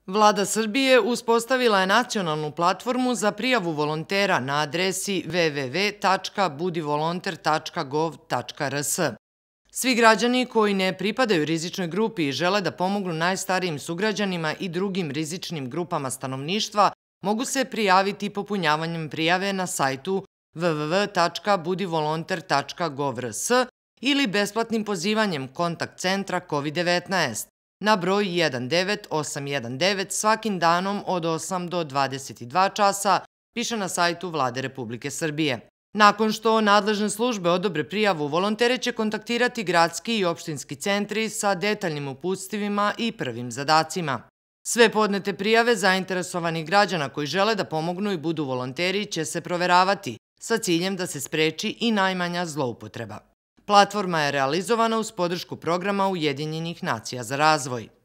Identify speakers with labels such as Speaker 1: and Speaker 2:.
Speaker 1: Vlada Srbije uspostavila je nacionalnu platformu za prijavu volontera na adresi www.budivolonter.gov.rs. Svi građani koji ne pripadaju rizičnoj grupi i žele da pomognu najstarijim sugrađanima i drugim rizičnim grupama stanovništva mogu se prijaviti popunjavanjem prijave na sajtu www.budivolonter.gov.rs ili besplatnim pozivanjem kontakt centra COVID-19 na broj 19819 svakim danom od 8 do 22 časa, piše na sajtu Vlade Republike Srbije. Nakon što nadležne službe odobre prijavu, volontere će kontaktirati gradski i opštinski centri sa detaljnim uputstvima i prvim zadacima. Sve podnete prijave zainteresovanih građana koji žele da pomognu i budu volonteri će se proveravati sa ciljem da se spreči i najmanja zloupotreba. Platforma je realizovana uz podršku programa Ujedinjenih nacija za razvoj.